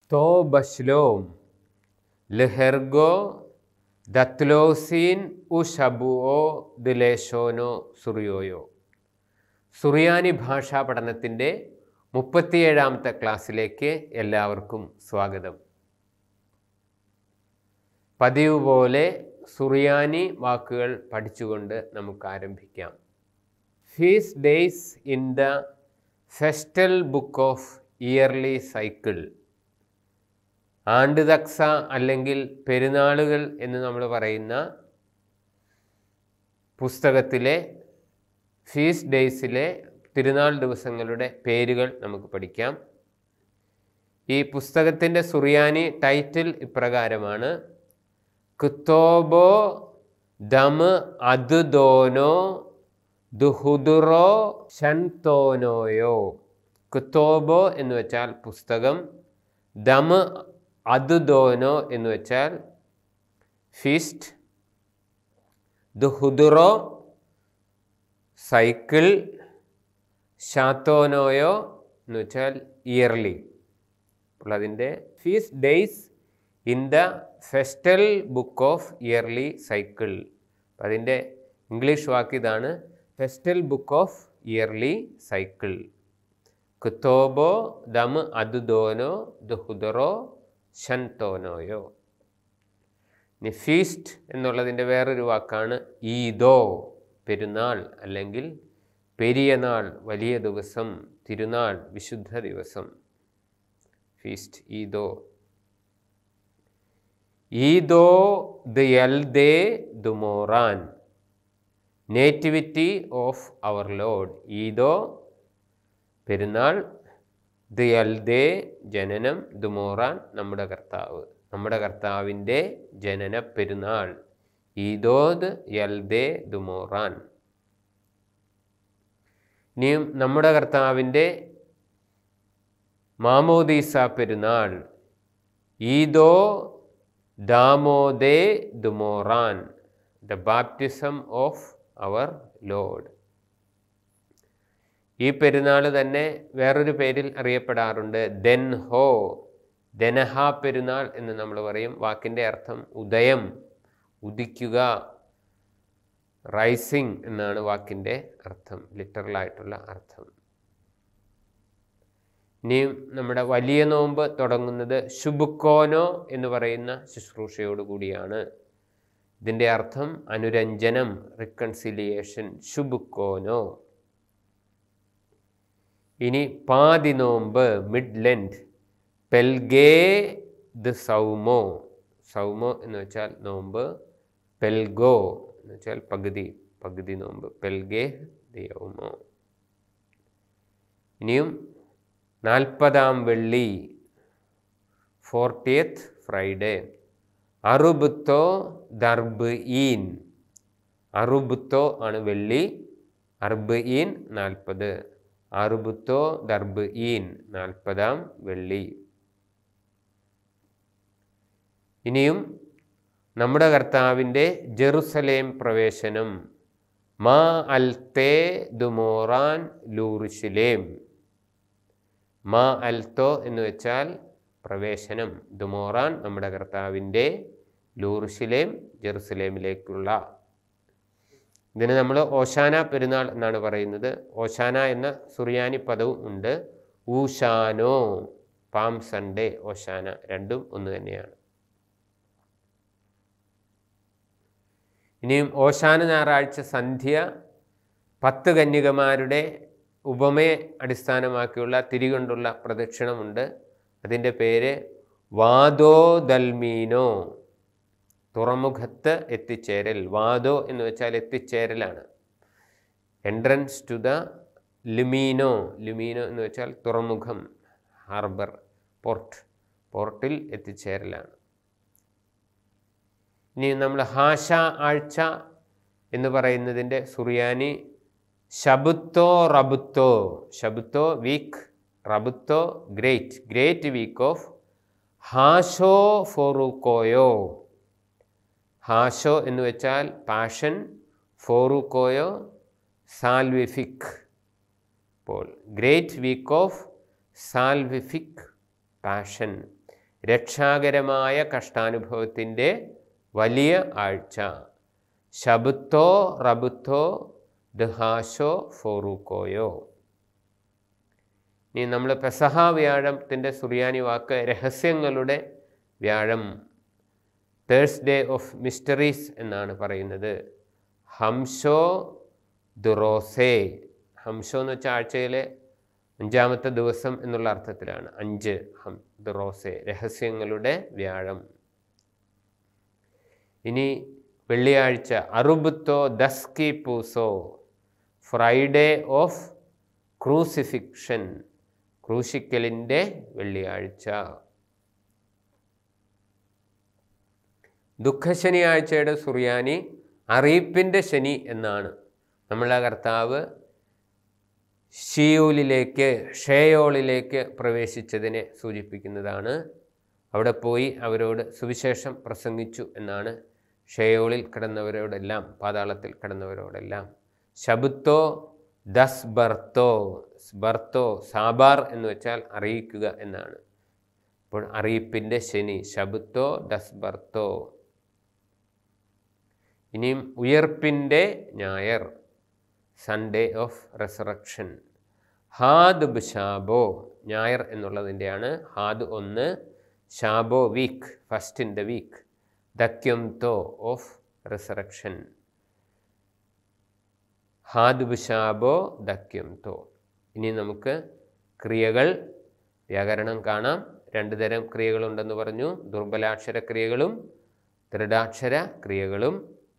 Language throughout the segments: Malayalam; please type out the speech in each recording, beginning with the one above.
तो बशलोम लहर्गो ദത്ലോസീൻ ഉഷബുओ ദിലേശോനോ സുറിയോയോ. സുറിയാനി ഭാഷാ പഠനത്തിൻ്റെ 37ാമത്തെ ക്ലാസ്സിലേക്ക് എല്ലാവർക്കും സ്വാഗതം. പതിവ് പോലെ സുറിയാനി വാക്കുകൾ പഠിച്ചുകൊണ്ട് നമുക്ക് ആരംഭിക്കാം. Feast days in the festal book of yearly cycle. ആണ്ടുതക്സ അല്ലെങ്കിൽ പെരുന്നാളുകൾ എന്ന് നമ്മൾ പറയുന്ന പുസ്തകത്തിലെ ഫീസ്റ്റ് ഡേയ്സിലെ തിരുനാൾ ദിവസങ്ങളുടെ പേരുകൾ നമുക്ക് പഠിക്കാം. ഈ പുസ്തകത്തിൻ്റെ സുറിയാനി ടൈറ്റിൽ ഇപ്രകാരമാണ്: കുത്തോബോ ദമ് അദ്ദോനോ ദുഹുദുറോ ഷൻതോനോയോ. കുത്തോബോ എന്ന് വെച്ചാൽ പുസ്തകം, ദമ് അദ്ദോനോ എന്ന് വെച്ചാൽ ഫീസ്റ്റ്, ദുഹുദുറോ സൈക്കിൾ, ഷാത്തോനോയോ എന്ന് വെച്ചാൽ ഇയർലി. അപ്പോൾ അതിൻ്റെ feast days in the festal book of yearly cycle. അതിൻ്റെ ഇംഗ്ലീഷ് വാക്ക് ഇതാണ്: festal book of yearly cycle. കുത്തോബോ ദമ് അദ്ദോനോ ദുഹുദുറോ ഷൻതോനോയോ. ഇനി ഫീസ്റ്റ് എന്നുള്ളതിൻ്റെ വേറൊരു വാക്കാണ് ഈദോ, പെരുന്നാൾ അല്ലെങ്കിൽ പെരിയ നാൾ, വലിയ ദിവസം, തിരുനാൾ, വിശുദ്ധ ദിവസം. ഫീസ്റ്റ് ഈദോ. ഈദോ ദ യൽദേ ദുമോറാൻ, നേറ്റിവിറ്റി ഓഫ് അവർ ലോഡ്. ഈദോ പെരുന്നാൾ, ദ യൽദേ ജനനം, ദുമോറാൻ നമ്മുടെ കർത്താവ്, നമ്മുടെ കർത്താവിൻ്റെ ജനന പെരുന്നാൾ. ഈദോദ് യൽദേ ദുമോറാൻ. ഇനിയും നമ്മുടെ കർത്താവിൻ്റെ മാമോദീസ പെരുന്നാൾ, ഈദോ ദാമോദേ ദുമോറാൻ, the baptism of our lord. ഈ പെരുന്നാൾ തന്നെ വേറൊരു പേരിൽ അറിയപ്പെടാറുണ്ട്, ദെൻഹോ, ദനഹ പെരുന്നാൾ എന്ന് നമ്മൾ പറയും. വാക്കിൻ്റെ അർത്ഥം ഉദയം, ഉദിക്കുക, റൈസിങ് എന്നാണ് വാക്കിൻ്റെ അർത്ഥം, ലിറ്ററലായിട്ടുള്ള അർത്ഥം. ഇനിയും നമ്മുടെ വലിയ നോമ്പ് തുടങ്ങുന്നത് ശുബുക്കോനോ എന്ന് പറയുന്ന ശുശ്രൂഷയോടുകൂടിയാണ്. ഇതിൻ്റെ അർത്ഥം അനുരഞ്ജനം, റിക്കൺസിലിയേഷൻ, ശുബുക്കോനോ. ഇനി പാതി നോമ്പ്, മിഡ് ലെൻഡ്, പെൽഗേ ദ സൗമോ. സൗമോ എന്ന് വെച്ചാൽ നോമ്പ്, പെൽഗോ എന്ന് വെച്ചാൽ പകുതി, പകുതി നോമ്പ്, പെൽഗേ ദ യൗമോ. ഇനിയും 40ാം വെള്ളി, 40th ഫ്രൈഡേ, അറുബുത്തോ ദർബ് ഈൻ. അറുബുത്തോ ആണ് വെള്ളി, അർബ് ഈൻ 40, അറുബുത്തോ ദർബ് ഈൻ 40ാം വെള്ളി. ഇനിയും നമ്മുടെ കർത്താവിൻ്റെ ജെറുസലേം പ്രവേശനം, മാ അൽത്തേ ദുമോറാൻ ലൂറുശലേം. മാ അൽത്തോ എന്ന് വെച്ചാൽ പ്രവേശനം, ദുമോറാൻ നമ്മുടെ കർത്താവിൻ്റെ ലൂറുശലേം, ജെറുസലേമിലേക്കുള്ള. ഇതിന് നമ്മൾ ഓശാന പെരുന്നാൾ എന്നാണ് പറയുന്നത്. ഓശാന എന്ന സുറിയാനി പദവും ഉണ്ട്. ഊഷാനോ, പാം സൺഡേ, ഓശാന, രണ്ടും ഒന്ന് തന്നെയാണ്. ഇനിയും ഓശാന ഞായറാഴ്ച സന്ധ്യ 10 കന്യകമാരുടെ ഉപമയെ അടിസ്ഥാനമാക്കിയുള്ള തിരികൊണ്ടുള്ള പ്രദക്ഷിണമുണ്ട്. അതിൻ്റെ പേര് വാദോ ദൽമീനോ, തുറമുഖത്ത് എത്തിച്ചേരൽ. വാദോ എന്ന് വെച്ചാൽ എത്തിച്ചേരലാണ്. എൻട്രൻസ് ടു ദ ലുമീനോ, ലുമീനോ എന്ന് വെച്ചാൽ തുറമുഖം, ഹാർബർ, പോർട്ട്, പോർട്ടിൽ എത്തിച്ചേരലാണ്. ഇനി നമ്മൾ ഹാഷ ആഴ്ച എന്ന് പറയുന്നതിൻ്റെ സുറിയാനി ഷബുത്തോ റബുത്തോ. ഷബുത്തോ വീക്ക്, റബുത്തോ ഗ്രേറ്റ്, ഗ്രേറ്റ് വീക്ക് ഓഫ് ഹാഷോ ഫോറുക്കോയോ. ഹാഷോ എന്ന് വെച്ചാൽ പാഷൻ, ഫോറുക്കോയോ സാൽവിഫിക്. അപ്പോൾ great week of salvific passion. രക്ഷാകരമായ കഷ്ടാനുഭവത്തിൻ്റെ വലിയ ആഴ്ച. ശബുത്തോ റബുത്തോ ദഹാശോ ഫോറൂക്കോയോ. ഇനി നമ്മൾ പെസഹ വ്യാഴത്തിൻ്റെ സുറിയാനി വാക്ക് രഹസ്യങ്ങളുടെ വ്യാഴം, തേഴ്സ്ഡേ ഓഫ് മിസ്റ്ററീസ് എന്നാണ് പറയുന്നത്. ഹംഷോ ദുറോസേ. ഹംഷോ എന്ന് വെച്ചാൽ ആഴ്ചയിലെ 5-ാമത്തെ ദിവസം എന്നുള്ള അർത്ഥത്തിലാണ്. 5 ദുറോസേ, രഹസ്യങ്ങളുടെ വ്യാഴം. ഇനി വെള്ളിയാഴ്ച അറുബുത്തോ ദസ്കി പൂസോ, ഫ്രൈഡേ ഓഫ് ക്രൂസിഫിക്ഷൻ, ക്രൂശിക്കലിൻ്റെ വെള്ളിയാഴ്ച. ദുഃഖശനിയാഴ്ചയുടെ സുറിയാനി അറിയിപ്പിൻ്റെ ശനി എന്നാണ്. നമ്മളെ കർത്താവ് ഷേയോളിലേക്ക് പ്രവേശിച്ചതിനെ സൂചിപ്പിക്കുന്നതാണ്. അവിടെ പോയി അവരോട് സുവിശേഷം പ്രസംഗിച്ചു എന്നാണ്. ഷേയോളിൽ കിടന്നവരോടെല്ലാം, പാതാളത്തിൽ കിടന്നവരോടെല്ലാം. ശബുത്തോ ദസ് ബർത്തോ, സാബാർ എന്ന് വെച്ചാൽ അറിയിക്കുക എന്നാണ്. അപ്പോൾ അറിയിപ്പിൻ്റെ ശനി, ശബുത്തോ ദസ് ബർത്തോ. ഇനിയും ഉയർപ്പിൻ്റെ ഞായർ, സൺഡേ ഓഫ് റെസറക്ഷൻ. ഹാദ് ബ് ഞായർ എന്നുള്ളതിൻ്റെയാണ്. ഹാദ് 1, ഷാബോ week, first in the week. ദക്യംതോ ഓഫ് റെസറക്ഷൻ. ഹാദ് ബ് ദക്യംതോ. ഇനി നമുക്ക് ക്രിയകൾ, വ്യാകരണം കാണാം. 2 തരം ക്രിയകളുണ്ടെന്ന് പറഞ്ഞു. ദുർബലാക്ഷര ക്രിയകളും ദൃഢാക്ഷര ക്രിയകളും.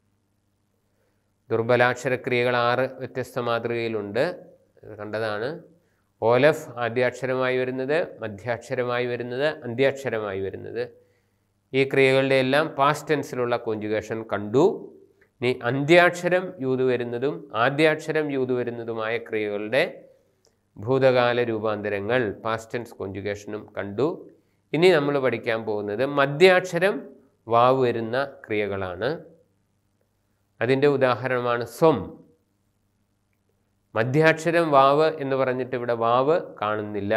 ദുർബലാക്ഷര ക്രിയകൾ 6 വ്യത്യസ്ത മാതൃകയിലുണ്ട്, കണ്ടതാണ്. ഓലഫ് ആദ്യാക്ഷരമായി വരുന്നത്, മധ്യാക്ഷരമായി വരുന്നത്, അന്ത്യാക്ഷരമായി വരുന്നത്. ഈ ക്രിയകളുടെ എല്ലാം പാസ്റ്റ് ടെൻസിലുള്ള കോഞ്ചുഗേഷൻ കണ്ടു. ഇനി അന്ത്യാക്ഷരം യൂത് വരുന്നതും ആദ്യാക്ഷരം യൂത് വരുന്നതുമായ ക്രിയകളുടെ ഭൂതകാല രൂപാന്തരങ്ങൾ, പാസ്റ്റ് ടെൻസ് കോഞ്ചുഗേഷനും കണ്ടു. ഇനി നമ്മൾ പഠിക്കാൻ പോകുന്നത് മധ്യാക്ഷരം വാവ് വരുന്ന ക്രിയകളാണ്. അതിൻ്റെ ഉദാഹരണമാണ് സ്വം. മധ്യാക്ഷരം വാവ് എന്ന് പറഞ്ഞിട്ട് ഇവിടെ വാവ് കാണുന്നില്ല.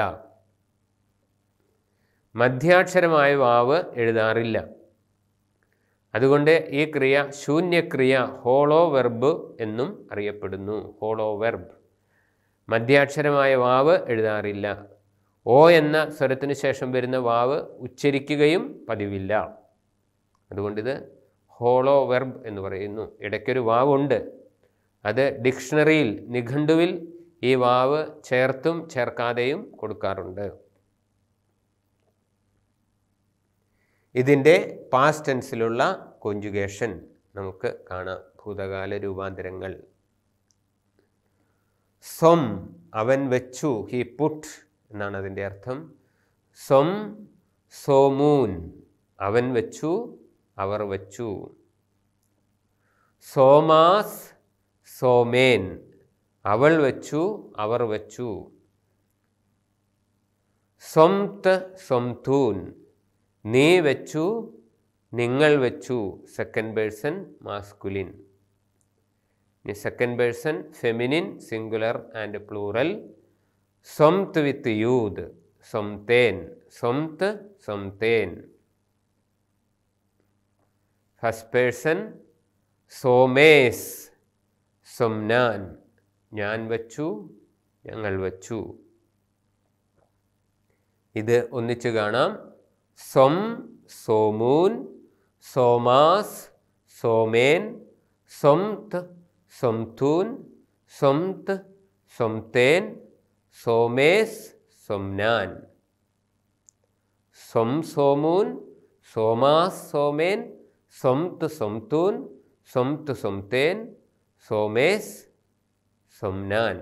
മധ്യാക്ഷരമായ വാവ് എഴുതാറില്ല. അതുകൊണ്ട് ഈ ക്രിയ ശൂന്യക്രിയ, ഹോളോ വെർബ് എന്നും അറിയപ്പെടുന്നു. Hollow verb. മധ്യാക്ഷരമായ വാവ് എഴുതാറില്ല. ഓ എന്ന സ്വരത്തിന് ശേഷം വരുന്ന വാവ് ഉച്ചരിക്കുകയും പതിവില്ല. അതുകൊണ്ടിത് ഹോളോ വെർബ് എന്ന് പറയുന്നു. ഇടയ്ക്കൊരു വാവുണ്ട്. അത് ഡിക്ഷണറിയിൽ, നിഘണ്ടുവിൽ ഈ വാവ് ചേർത്തും ചേർക്കാതെയും കൊടുക്കാറുണ്ട്. ഇതിൻ്റെ പാസ്റ്റ് ടെൻസിലുള്ള കോഞ്ചുഗേഷൻ നമുക്ക് കാണാം. ഭൂതകാല രൂപാന്തരങ്ങൾ. സ്വം, അവൻ വെച്ചു, ഹി പുട്ട് എന്നാണ് അതിൻ്റെ അർത്ഥം. സ്വം സോമൂൻ, അവൻ വെച്ചു, അവർ വച്ചു. സോമാസ് സോമേൻ, അവൾ വച്ചു, അവർ വച്ചു. സ്വംത് സ്വംതൂൻ, നീ വെച്ചു, നിങ്ങൾ വെച്ചു. Second person masculine. ഇനി second person feminine, singular and plural. സ്വംത് വിത്ത് യൂത്, സ്വംതേൻ, സ്വംത് സ്വംതേൻ. ഫസ്റ്റ് പേഴ്സൺ സോമേസ്, സൊംനാൻ, ഞാൻ വച്ചു, ഞങ്ങൾ വച്ചു. ഇത് ഒന്നിച്ച് കാണാം. സ്വം സോമൂൻ, സോമാസ് സോമേൻ, സ്വംത് സ്വംതൂൻ, സ്വംത് സ്വംതേൻ, സോമേസ് സൊംനാൻ. സ്വം സോമൂൻ, സോമാസ് സോമേൻ, സ്വംത് സ്വംതൂൻ, സ്വംത് സ്വംതേൻ, സോമേസ് സൊംനാൻ.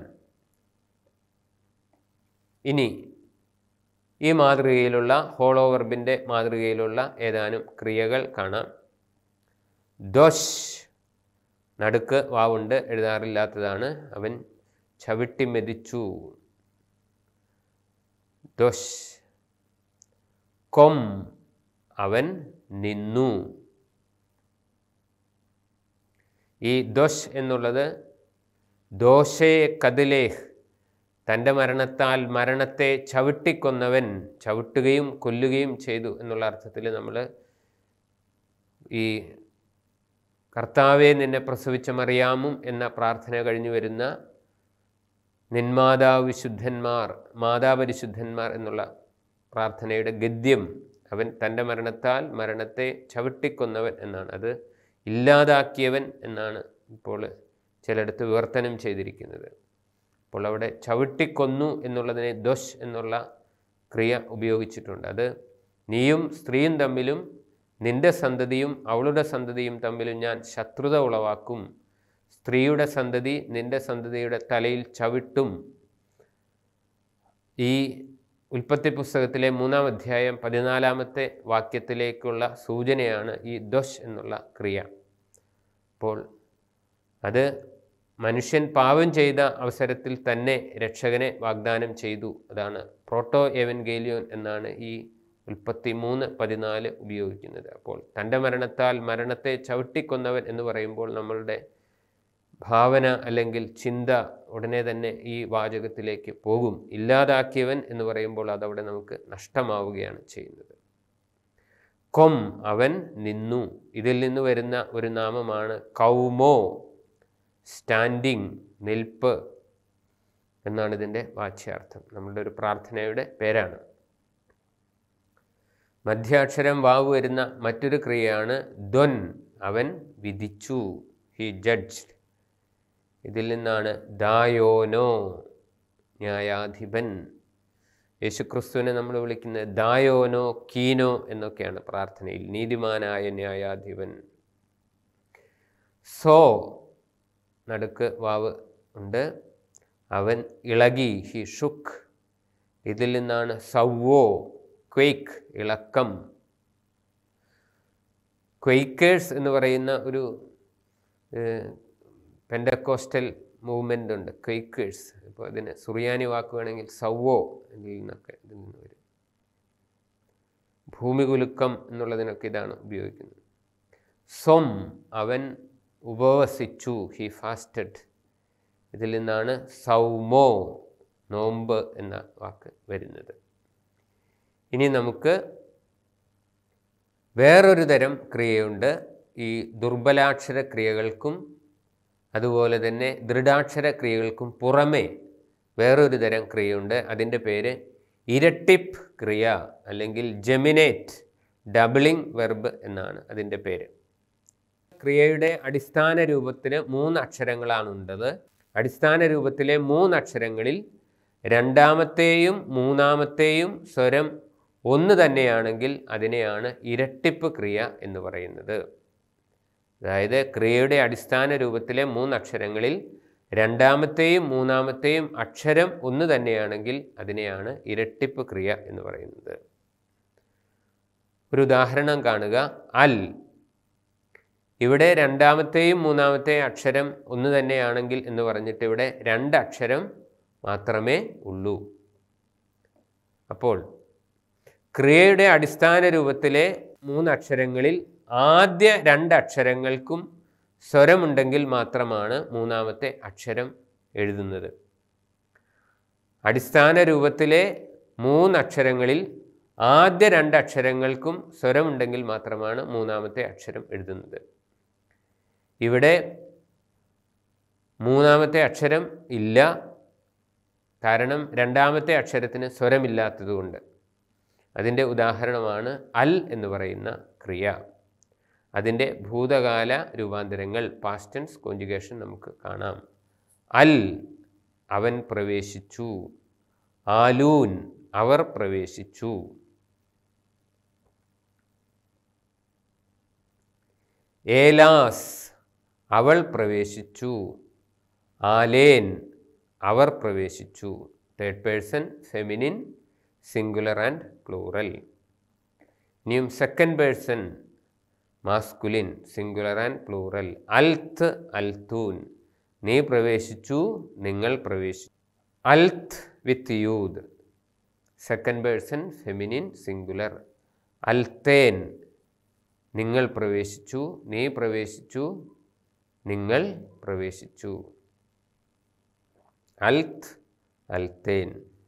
ഇനി ഈ മാതൃകയിലുള്ള ഹോളോ വെർബിൻ്റെ മാതൃകയിലുള്ള ഏതാനും ക്രിയകൾ കാണാം. ദോഷ്, നടുക്ക് വാവുണ്ട്, എഴുതാറില്ലാത്തതാണ്. അവൻ ചവിട്ടി മെതിച്ചു. ദോഷ്. കൊം, അവൻ നിന്നു. ഈ ദോഷ് എന്നുള്ളത് ദോഷേ കദിലേഹ്, തൻ്റെ മരണത്താൽ മരണത്തെ ചവിട്ടിക്കൊന്നവൻ, ചവിട്ടുകയും കൊല്ലുകയും ചെയ്തു എന്നുള്ള അർത്ഥത്തിൽ നമ്മൾ ഈ കർത്താവെ നിന്നെ പ്രസവിച്ച മറിയാമും എന്ന പ്രാർത്ഥന കഴിഞ്ഞു വരുന്ന നിന്മാതാവ് വിശുദ്ധന്മാർ, മാതാപരിശുദ്ധന്മാർ എന്നുള്ള പ്രാർത്ഥനയുടെ ഗദ്യം, അവൻ തൻ്റെ മരണത്താൽ മരണത്തെ ചവിട്ടിക്കൊന്നവൻ എന്നാണ്, അത് ഇല്ലാതാക്കിയവൻ എന്നാണ് ഇപ്പോൾ ചിലയിടത്ത് വിവർത്തനം ചെയ്തിരിക്കുന്നത്. അപ്പോൾ അവിടെ ചവിട്ടിക്കൊന്നു എന്നുള്ളതിനെ ദോഷ് എന്നുള്ള ക്രിയ ഉപയോഗിച്ചിട്ടുണ്ട്. അത് നീയും സ്ത്രീയും തമ്മിലും നിൻ്റെ സന്തതിയും അവളുടെ സന്തതിയും തമ്മിലും ഞാൻ ശത്രുത ഉളവാക്കും, സ്ത്രീയുടെ സന്തതി നിൻ്റെ സന്തതിയുടെ തലയിൽ ചവിട്ടും. ഈ ഉൽപ്പത്തി പുസ്തകത്തിലെ 3-ാം അധ്യായം 14-ാമത്തെ വാക്യത്തിലേക്കുള്ള സൂചനയാണ് ഈ ദോഷ് എന്നുള്ള ക്രിയ. അപ്പോൾ അത് മനുഷ്യൻ പാപം ചെയ്ത അവസരത്തിൽ തന്നെ രക്ഷകനെ വാഗ്ദാനം ചെയ്തു. അതാണ് പ്രോട്ടോ എവൻഗേലിയോൻ എന്നാണ് ഈ ഉൽപ്പത്തി 3:14 ഉപയോഗിക്കുന്നത്. അപ്പോൾ തൻ്റെ മരണത്താൽ മരണത്തെ ചവിട്ടിക്കൊന്നവൻ എന്ന് പറയുമ്പോൾ നമ്മളുടെ ഭാവന അല്ലെങ്കിൽ ചിന്ത ഉടനെ തന്നെ ഈ വാചകത്തിലേക്ക് പോകും. ഇല്ലാതാക്കിയവൻ എന്ന് പറയുമ്പോൾ അതവിടെ നമുക്ക് നഷ്ടമാവുകയാണ് ചെയ്യുന്നത്. കൊം, അവൻ നിന്നു. ഇതിൽ നിന്ന് വരുന്ന ഒരു നാമമാണ് കൗമോ, സ്റ്റാൻഡിങ്, നിൽപ്പ് എന്നാണ് ഇതിൻ്റെ വാച്യാർത്ഥം. നമ്മളുടെ ഒരു പ്രാർത്ഥനയുടെ പേരാണ്. മധ്യാക്ഷരം വാവ് വരുന്ന മറ്റൊരു ക്രിയയാണ് ദ്വൻ, അവൻ വിധിച്ചു, ഹി ജഡ്ജ്ഡ്. ഇതിൽ നിന്നാണ് ദായോനോ, ന്യായാധിപൻ. യേശുക്രിസ്തുവിനെ നമ്മൾ വിളിക്കുന്നത് ദായോനോ, കീനോ എന്നൊക്കെയാണ് പ്രാർത്ഥനയിൽ, നീതിമാനായ ന്യായാധിപൻ. സോ, നടുക്ക് വാവ് ഉണ്ട്, അവൻ ഇളകി, ഹി ഷുക്ക്. ഇതിൽ നിന്നാണ് സവ്വോ, ക്വെയ്ക്ക്, ഇളക്കം. ക്വെയ്ക്കേഴ്സ് എന്ന് പറയുന്ന ഒരു പെൻഡക്കോസ്റ്റൽ മൂവ്മെൻ്റ് ഉണ്ട്, ക്വെയ്ക്കേഴ്സ്. ഇപ്പോൾ അതിന് സുറിയാനി വാക്ക് വേണമെങ്കിൽ സവ്വോ ഇതിൽ നിന്ന് വരും. ഭൂമികുലുക്കം എന്നുള്ളതിനൊക്കെ ഇതാണ് ഉപയോഗിക്കുന്നത്. സ്വം, അവൻ ഉപവസിച്ചു, ഹി ഫാസ്റ്റഡ്. ഇതിൽ നിന്നാണ് സൗമോ, നോമ്പ് എന്ന വാക്ക് വരുന്നത്. ഇനി നമുക്ക് വേറൊരു തരം ക്രിയയുണ്ട്. ഈ ദുർബലാക്ഷര ക്രിയകൾക്കും അതുപോലെ തന്നെ ദൃഢാക്ഷര ക്രിയകൾക്കും പുറമേ വേറൊരു തരം ക്രിയയുണ്ട്. അതിൻ്റെ പേര് ഇരട്ടിപ്പ് ക്രിയ അല്ലെങ്കിൽ ജെമിനേറ്റ്, ഡബിളിംഗ് വെർബ് എന്നാണ് അതിൻ്റെ പേര്. ക്രിയയുടെ അടിസ്ഥാന രൂപത്തിൽ 3 അക്ഷരങ്ങളാണുള്ളത്. അടിസ്ഥാന രൂപത്തിലെ 3 അക്ഷരങ്ങളിൽ രണ്ടാമത്തെയും മൂന്നാമത്തെയും സ്വരം ഒന്ന് തന്നെയാണെങ്കിൽ അതിനെയാണ് ഇരട്ടിപ്പ് ക്രിയ എന്ന് പറയുന്നത്. അതായത് ക്രിയയുടെ അടിസ്ഥാന രൂപത്തിലെ 3 അക്ഷരങ്ങളിൽ രണ്ടാമത്തെയും മൂന്നാമത്തെയും അക്ഷരം ഒന്ന് തന്നെയാണെങ്കിൽ അതിനെയാണ് ഇരട്ടിപ്പ് ക്രിയ എന്ന് പറയുന്നത്. ഒരു ഉദാഹരണം കാണുക. അൽ. ഇവിടെ രണ്ടാമത്തെയും മൂന്നാമത്തെയും അക്ഷരം ഒന്ന് തന്നെയാണെങ്കിൽ എന്ന് പറഞ്ഞിട്ട് ഇവിടെ 2 അക്ഷരം മാത്രമേ ഉള്ളൂ. അപ്പോൾ ക്രിയയുടെ അടിസ്ഥാന രൂപത്തിലെ 3 അക്ഷരങ്ങളിൽ ആദ്യ 2 അക്ഷരങ്ങൾക്കും സ്വരമുണ്ടെങ്കിൽ മാത്രമാണ് മൂന്നാമത്തെ അക്ഷരം എഴുതുന്നത്. അടിസ്ഥാന രൂപത്തിലെ 3 അക്ഷരങ്ങളിൽ ആദ്യ 2 അക്ഷരങ്ങൾക്കും സ്വരമുണ്ടെങ്കിൽ മാത്രമാണ് മൂന്നാമത്തെ അക്ഷരം എഴുതുന്നത്. ഇവിടെ മൂന്നാമത്തെ അക്ഷരം ഇല്ല, കാരണം രണ്ടാമത്തെ അക്ഷരത്തിന് സ്വരമില്ലാത്തതുകൊണ്ട്. അതിൻ്റെ ഉദാഹരണമാണ് അൽ എന്ന് പറയുന്ന ക്രിയ. അതിൻ്റെ ഭൂതകാല രൂപാന്തരങ്ങൾ, പാസ്റ്റ് ടെൻസ് കോഞ്ചുഗേഷൻ നമുക്ക് കാണാം. അൽ, അവൻ പ്രവേശിച്ചു. ആലൂൻ, അവർ പ്രവേശിച്ചു. ഏലാസ്, അവൾ പ്രവേശിച്ചു. ആലേൻ, അവർ പ്രവേശിച്ചു. Third person feminine, singular and plural. ഇനിയും second person masculine, singular and plural. അൽത്ത്, അൽത്തൂൻ, നീ പ്രവേശിച്ചു, നിങ്ങൾ പ്രവേശിച്ചു. അൽത്ത് വിത്ത് യൂദ്, സെക്കൻഡ് പേഴ്സൺ ഫെമിനിൻ, സിംഗുലർ. അൽത്തേൻ, നിങ്ങൾ പ്രവേശിച്ചു, നീ പ്രവേശിച്ചു, നിങ്ങൾ പ്രവേശിച്ചു. അൽത്ത്, അൽത്തേൻ.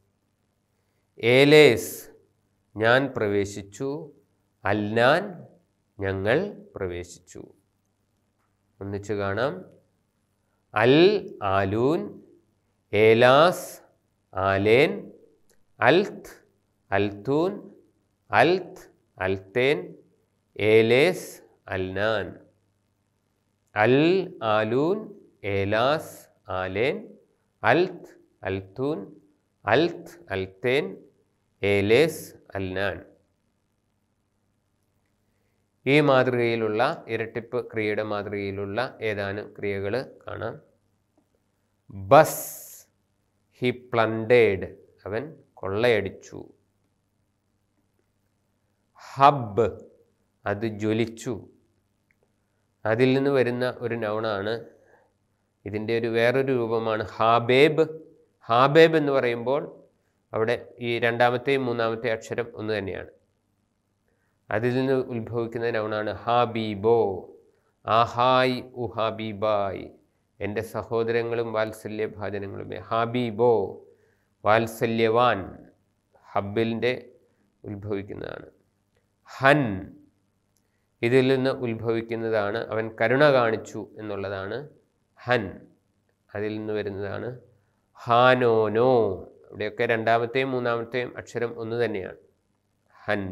ഏലേസ് ഞാൻ പ്രവേശിച്ചു, അൽനാൻ ഞങ്ങൾ പ്രവേശിച്ചു. ഒന്നിച്ച് കാണാം. അൽ ആലൂൻ, ഏലാസ് ആലേൻ, അൽത്ത് അൽത്തൂൻ, അൽത്ത് അൽത്തേൻ, ഏലേസ് അൽനാൻ. അൽ ആലൂൻ, ഏലാസ് ആലേൻ, അൽത്ത് അൽത്തൂൻ, അൽത്ത് അൽത്തേൻ, ഏലേസ് അൽനാൻ. ഈ മാതൃകയിലുള്ള ഇരട്ടിപ്പ് ക്രിയയുടെ മാതൃകയിലുള്ള ഏതാനും ക്രിയകൾ കാണാം. ബസ് ഹി പ്ലണ്ടേഡ് അവൻ കൊള്ളയടിച്ചു. ഹബ്ബ് അത് ജ്വലിച്ചു. അതിൽ നിന്ന് വരുന്ന ഒരു നൗണാണ്. ഇതിൻ്റെ വേറൊരു രൂപമാണ് ഹാബേബ്. ഹാബേബ് എന്ന് പറയുമ്പോൾ അവിടെ ഈ രണ്ടാമത്തെയും മൂന്നാമത്തെ അക്ഷരം ഒന്ന് തന്നെയാണ്. അതിൽ നിന്ന് ഉത്ഭവിക്കുന്ന നൗണാണ് ഹാബീബോ. ആഹായ് ഉഹാബീബായ് എൻ്റെ സഹോദരങ്ങളും വാത്സല്യഭാജനങ്ങളുമേ. ഹാബീബോ വാത്സല്യവാൻ, ഹബ്ബിൻ്റെ ഉത്ഭവിക്കുന്നതാണ്. ഹൻ ഇതിൽ നിന്ന് ഉത്ഭവിക്കുന്നതാണ് അവൻ കരുണ കാണിച്ചു എന്നുള്ളതാണ് ഹൻ. അതിൽ നിന്ന് വരുന്നതാണ് ഹാനോനോ. ഇവിടെയൊക്കെ രണ്ടാമത്തെയും മൂന്നാമത്തെയും അക്ഷരം ഒന്ന് തന്നെയാണ്. ഹൻ.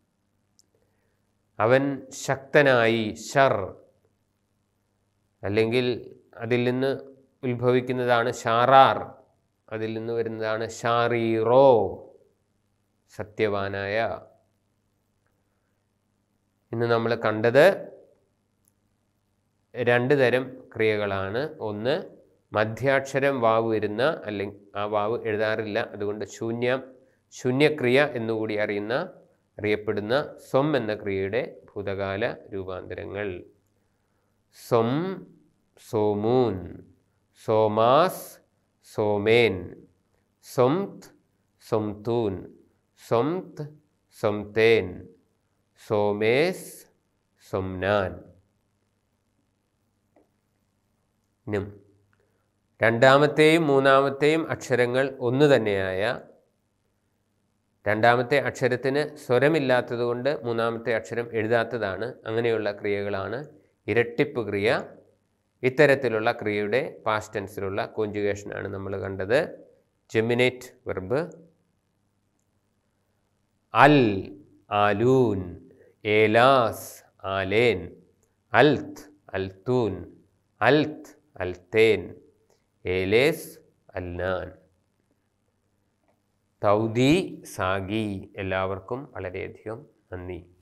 അവൻ ശക്തനായി, ഷർ, അല്ലെങ്കിൽ അതിൽ നിന്ന് ഉത്ഭവിക്കുന്നതാണ് ഷാറാർ. അതിൽ നിന്ന് വരുന്നതാണ് ഷാറീറോ, സത്യവാനായ. ഇന്ന് നമ്മൾ കണ്ടത് രണ്ട് തരം ക്രിയകളാണ്. ഒന്ന് മധ്യാക്ഷരം വാവ് വരുന്ന, അല്ലെങ്കിൽ ആ വാവ് എഴുതാറില്ല, അതുകൊണ്ട് ശൂന്യക്രിയ എന്നുകൂടി അറിയപ്പെടുന്ന സ്വം എന്ന ക്രിയയുടെ ഭൂതകാല രൂപാന്തരങ്ങൾ. സ്വം സോമൂൻ, സോമാസ് സോമേൻ, സ്വംത് സ്വംതൂൻ, സ്വംത് സ്വംതേൻ, സോമേസ് സൊംനാൻ. രണ്ടാമത്തെയും മൂന്നാമത്തെയും അക്ഷരങ്ങൾ ഒന്ന് തന്നെയായ, രണ്ടാമത്തെ അക്ഷരത്തിന് സ്വരമില്ലാത്തതുകൊണ്ട് മൂന്നാമത്തെ അക്ഷരം എഴുതാത്തതാണ്. അങ്ങനെയുള്ള ക്രിയകളാണ് ഇരട്ടിപ്പ് ക്രിയ. ഇത്തരത്തിലുള്ള ക്രിയയുടെ പാസ്റ്റ് ടെൻസിലുള്ള കോഞ്ചുഗേഷനാണ് നമ്മൾ കണ്ടത്. ജെമിനേറ്റ് വെർബ് അൽ ആലൂൻ, ഏലാസ് ആലേൻ, അൽത്ത് അൽത്തൂൻ, അൽത്ത് അൽത്തേൻ, ഏലേസ് അൽനാൻ. തൗദി സാഗി. എല്ലാവർക്കും വളരെയധികം നന്ദി.